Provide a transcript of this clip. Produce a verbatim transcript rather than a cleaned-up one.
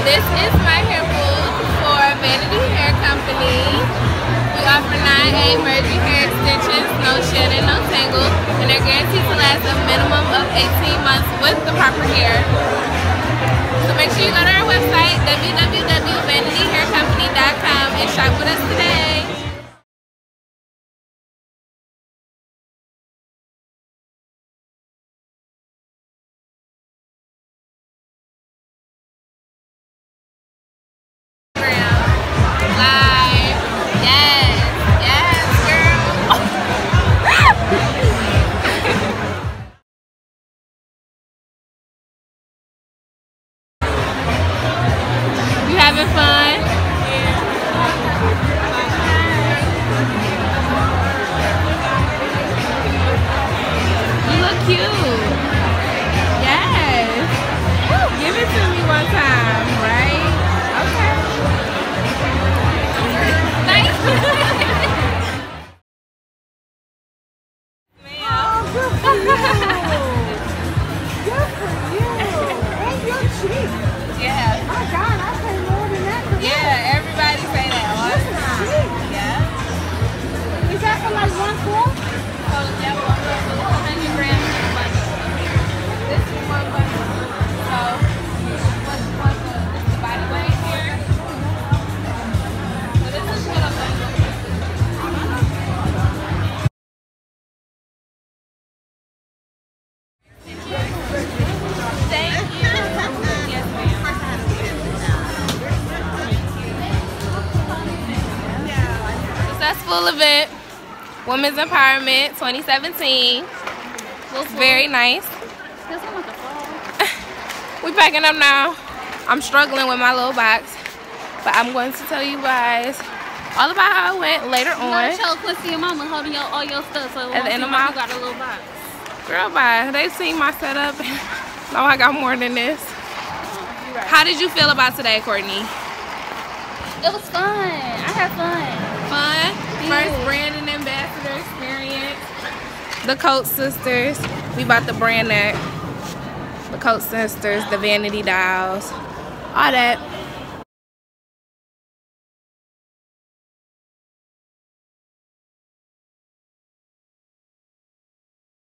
This is my hair booth for Vanity Hair Company. We offer nine A emerging hair extensions, no shedding, no tangle, and they're guaranteed to last a minimum of eighteen months with the proper care. So make sure you go to our website, w w w dot vanity hair company dot com, and shop with us today. Having fun? You look cute. Yes. Woo, give it to me one time, right? Okay. Thank you. Oh, good for you. Good for you. And your cheek. Yeah. My God, I pay more than that for that. Yeah, everybody say that all the time. Yeah. Is that for like one quart? Oh, yeah, one bundle. one hundred grams in a bundle. This is one bundle. So, what's one bundle? This is the body weight here. So, this is what a bundle. Thank you. Yes, ma'am. Successful event, Women's Empowerment twenty seventeen. Looks very nice. We packing up now. I'm struggling with my little box, but I'm going to tell you guys all about how it went later on. You gotta show Quincy and Mama holding your, all your stuff, so at the end of my, you got a little box. Girl, bye. They've seen my setup. No, I got more than this. Oh, right. How did you feel about today, Courtney? It was fun. I had fun. Fun. Yeah. First branding ambassador experience. The Coat Sisters. We about to brand that. The Coat Sisters, the Vanity Dolls, all that.